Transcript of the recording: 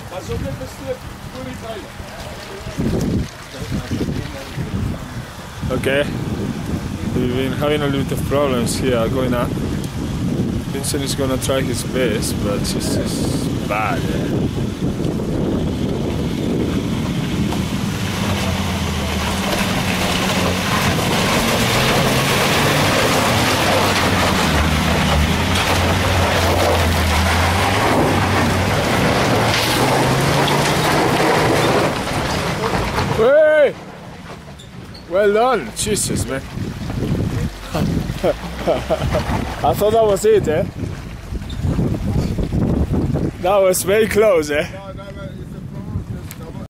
Okay, we've been having a little bit of problems here going up. Vincent is gonna try his best, but it's just bad. Hey! Well done, Jesus, man. I thought that was it, eh? That was very close, eh?